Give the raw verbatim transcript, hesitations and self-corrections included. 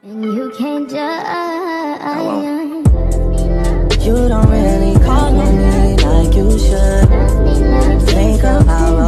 And you can't judge. You don't really call on me like you should. Think about